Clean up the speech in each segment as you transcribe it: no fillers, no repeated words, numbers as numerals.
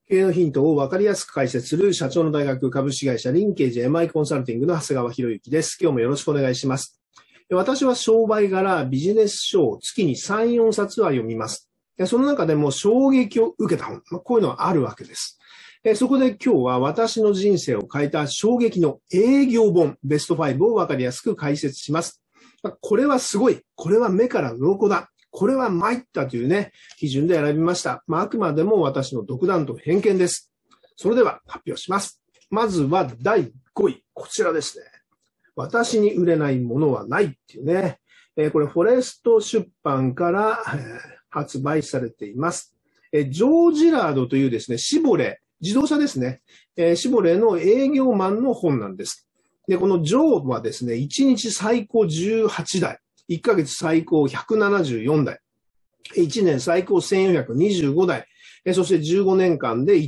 経営のヒントを分かりやすく解説する社長の大学株式会社リンケージ MI コンサルティングの長谷川博之です。今日もよろしくお願いします。私は商売柄ビジネス書を月に3、4冊は読みます。その中でも衝撃を受けた本、こういうのはあるわけです。そこで今日は私の人生を変えた衝撃の営業本ベスト5を分かりやすく解説します。これはすごい。これは目から鱗だ。これは参ったというね、基準で選びました。あくまでも私の独断と偏見です。それでは発表します。まずは第5位。こちらですね。私に売れないものはないっていうね。これフォレスト出版から発売されています。ジョー・ジラードというですね、シボレ、自動車ですね。シボレの営業マンの本なんです。で、このジョーはですね、1日最高18台。1ヶ月最高174台、1年最高1425台、そして15年間で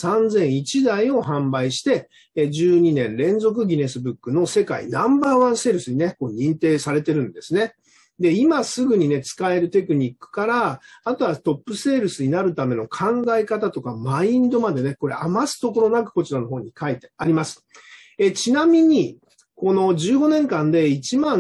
13001台を販売して、12年連続ギネスブックの世界ナンバーワンセールスにね、認定されてるんですね。で、今すぐにね、使えるテクニックから、あとはトップセールスになるための考え方とかマインドまでね、これ余すところなくこちらの方に書いてあります。ちなみに、この15年間で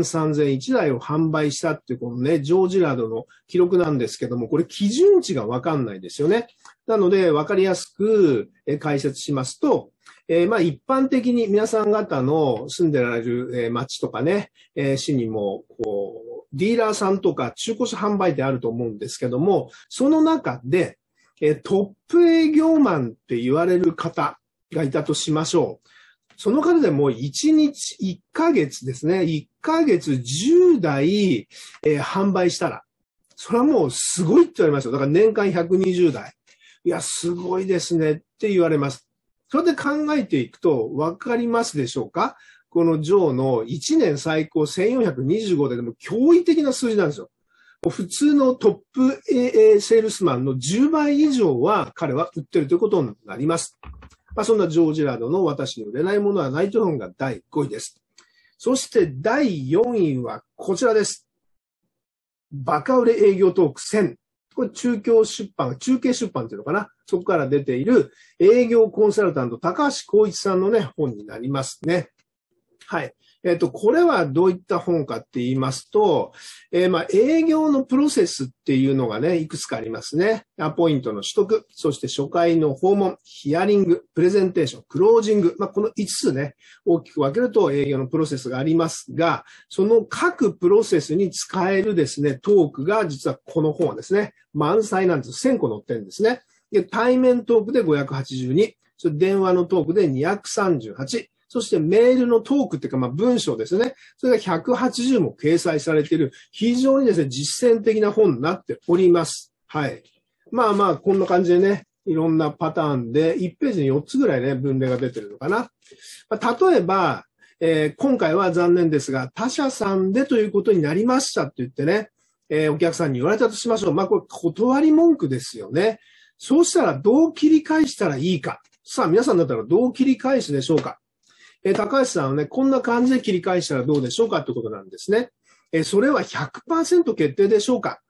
13001台を販売したっていうこのね、ジョー・ジラードの記録なんですけども、これ基準値がわかんないですよね。なので、わかりやすく解説しますと、一般的に皆さん方の住んでられる町とかね、市にも、ディーラーさんとか中古車販売店あると思うんですけども、その中で、トップ営業マンって言われる方がいたとしましょう。その方でも1日1ヶ月ですね。1ヶ月10台、販売したら、それはもうすごいって言われますよ。だから年間120台。いや、すごいですねって言われます。それで考えていくと分かりますでしょうか？このジョーの1年最高1425でも驚異的な数字なんですよ。普通のトップセールスマンの10倍以上は彼は売ってるということになります。そんなジョー・ジラードの私に売れないものはないという本が第5位です。そして第4位はこちらです。バカ売れ営業トーク1000。これ中継出版っていうのかな。そこから出ている営業コンサルタント高橋光一さんのね、本になりますね。はい。これはどういった本かって言いますと、営業のプロセスっていうのがね、いくつかありますね。アポイントの取得、そして初回の訪問、ヒアリング、プレゼンテーション、クロージング。この5つね、大きく分けると営業のプロセスがありますが、その各プロセスに使えるですね、トークが実はこの本はですね、満載なんです。1000個載ってるんですね。で、対面トークで582、それ電話のトークで238、そしてメールのトークっていうか、文章ですね。それが180も掲載されている、非常にですね、実践的な本になっております。はい。こんな感じでね、いろんなパターンで、1ページに4つぐらいね、分類が出てるのかな。例えば、今回は残念ですが、他社さんでということになりましたって言ってね、お客さんに言われたとしましょう。これ断り文句ですよね。そうしたらどう切り返したらいいか。さあ、皆さんだったらどう切り返すでしょうか。高橋さんはね、こんな感じで切り返したらどうでしょうかということなんですね。それは 100% 決定でしょうか？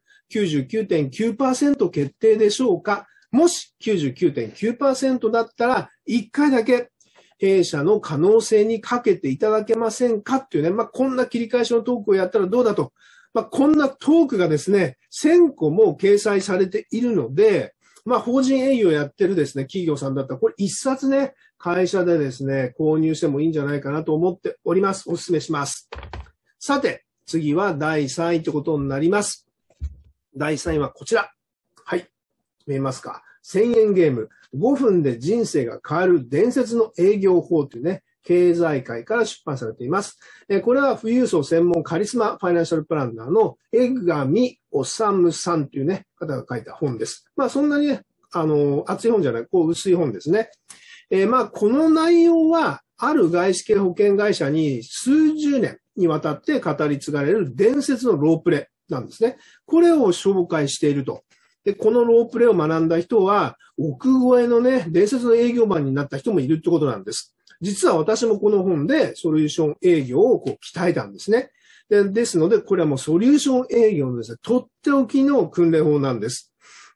99.9% 決定でしょうか？もし 99.9% だったら、1回だけ弊社の可能性にかけていただけませんかっていうね、こんな切り返しのトークをやったらどうだと。こんなトークがですね、1000個も掲載されているので、法人営業やってるですね、企業さんだったら、これ一冊ね、会社でですね、購入してもいいんじゃないかなと思っております。お勧めします。さて、次は第3位ということになります。第3位はこちら。はい。見えますか？ 1000 円ゲーム。5分で人生が変わる伝説の営業法というね、経済界から出版されています。これは富裕層専門カリスマファイナンシャルプランナーの江上治さんというね、方が書いた本です。そんなにね、厚い本じゃない、薄い本ですね。この内容は、ある外資系保険会社に数十年にわたって語り継がれる伝説のロープレなんですね。これを紹介していると。で、このロープレを学んだ人は、億超えのね、伝説の営業マンになった人もいるってことなんです。実は私もこの本でソリューション営業を鍛えたんですね。ですので、これはもうソリューション営業のですね、とっておきの訓練法なんです。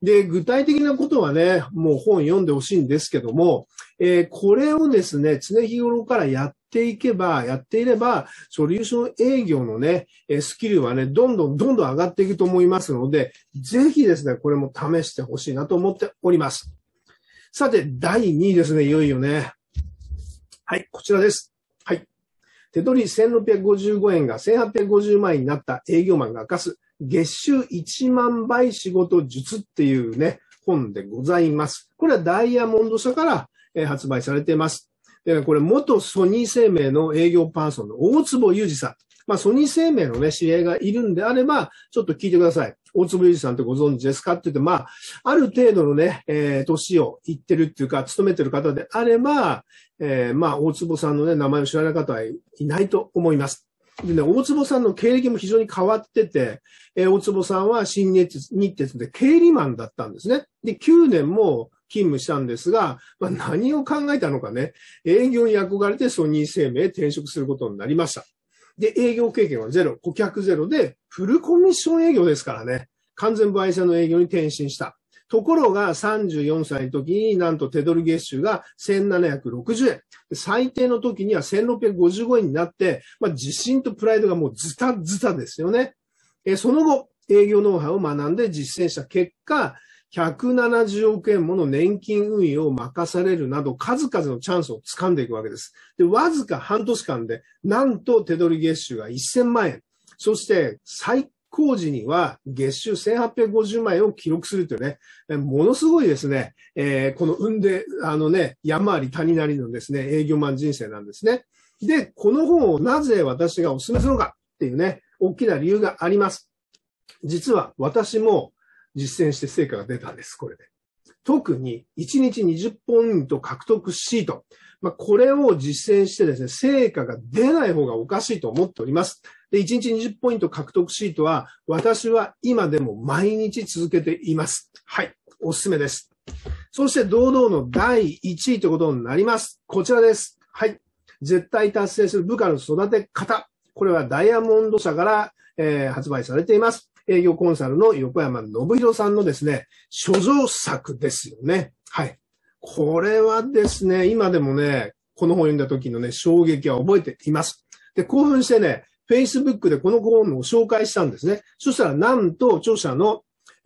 で、具体的なことはね、もう本読んでほしいんですけども、これをですね、常日頃からやっていれば、ソリューション営業のね、スキルはね、どんどん上がっていくと思いますので、ぜひですね、これも試してほしいなと思っております。さて、第2位ですね、いよいよね。はい、こちらです。はい。手取り1655円が1850万円になった営業マンが明かす月収1万倍仕事術っていうね、本でございます。これはダイヤモンド社から発売されています。で、これ元ソニー生命の営業パーソンの大坪裕二さん。まあ、ソニー生命のね、知り合いがいるんであれば、ちょっと聞いてください。大坪裕二さんってご存知ですかって言って、まあ、ある程度のね、年を言ってるっていうか、勤めてる方であれば、まあ、大坪さんのね、名前を知らない方はいないと思います。でね、大坪さんの経歴も非常に変わってて、大坪さんは新日鉄で経理マンだったんですね。で、9年も勤務したんですが、まあ、何を考えたのかね、営業に憧れてソニー生命へ転職することになりました。で、営業経験はゼロ、顧客ゼロで、フルコミッション営業ですからね、完全売車の営業に転身した。ところが34歳の時になんと手取り月収が1760円。最低の時には1655円になって、まあ、自信とプライドがもうズタズタですよね。その後、営業ノウハウを学んで実践した結果、170億円もの年金運用を任されるなど数々のチャンスを掴んでいくわけです。で、わずか半年間で、なんと手取り月収が1000万円。そして最高時には月収1850万円を記録するというね、ものすごいですね、この運で、山あり谷なりのですね、営業マン人生なんですね。で、この本をなぜ私がお勧めするのかっていうね、大きな理由があります。実は私も実践して成果が出たんです、これで。特に1日20ポイント獲得シート。まあ、これを実践してですね、成果が出ない方がおかしいと思っております。で、1日20ポイント獲得シートは、私は今でも毎日続けています。はい。おすすめです。そして堂々の第1位ということになります。こちらです。はい。絶対達成する部下の育て方。これはダイヤモンド社から、発売されています。営業コンサルの横山信弘さんのですね、書状作ですよね。はい。これはですね、今でもね、この本を読んだ時のね、衝撃は覚えています。で、興奮してね、Facebook でこの本を紹介したんですね。そしたら、なんと、著書の、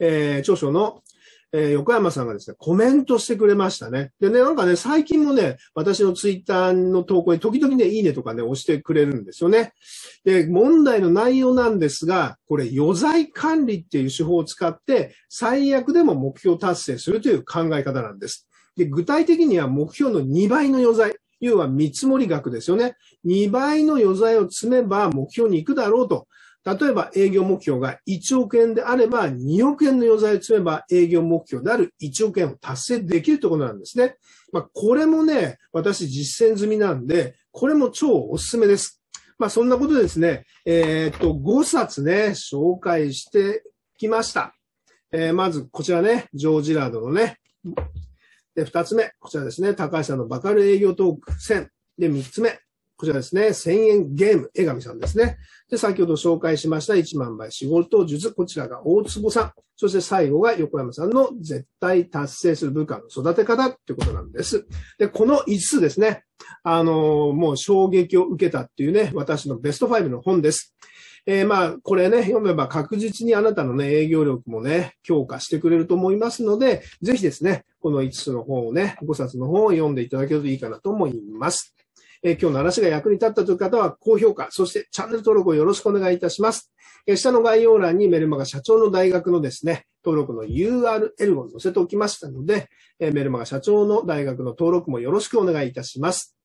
横山さんがですね、コメントしてくれましたね。でね、なんかね、最近もね、私のツイッターの投稿に時々ね、いいねとかね、押してくれるんですよね。で、問題の内容なんですが、これ、余罪管理っていう手法を使って、最悪でも目標達成するという考え方なんです。で、具体的には目標の2倍の余罪。要は見積もり額ですよね。2倍の余罪を積めば目標に行くだろうと。例えば営業目標が1億円であれば2億円の余罪を積めば営業目標である1億円を達成できるということなんですね。まあ、これもね、私実践済みなんで、これも超おすすめです。まあ、そんなことでですね、5冊ね、紹介してきました。まずこちらね、ジョージラードのね、で、2つ目、こちらですね、高橋さんのバカル営業トーク1000。で、3つ目、こちらですね、1000円ゲーム、江上さんですね。で、先ほど紹介しました1万倍仕事術、こちらが大坪さん。そして最後が横山さんの絶対達成する部下の育て方っていうことなんです。で、この5つですね、もう衝撃を受けたっていうね、私のベスト5の本です。まあ、これね、読めば確実にあなたのね、営業力もね、強化してくれると思いますので、ぜひですね、この5つの本をね、5冊の本を読んでいただけるといいかなと思います。今日の話が役に立ったという方は高評価、そしてチャンネル登録をよろしくお願いいたします。下の概要欄にメルマガ社長の大学のですね、登録の URL を載せておきましたので、メルマガ社長の大学の登録もよろしくお願いいたします。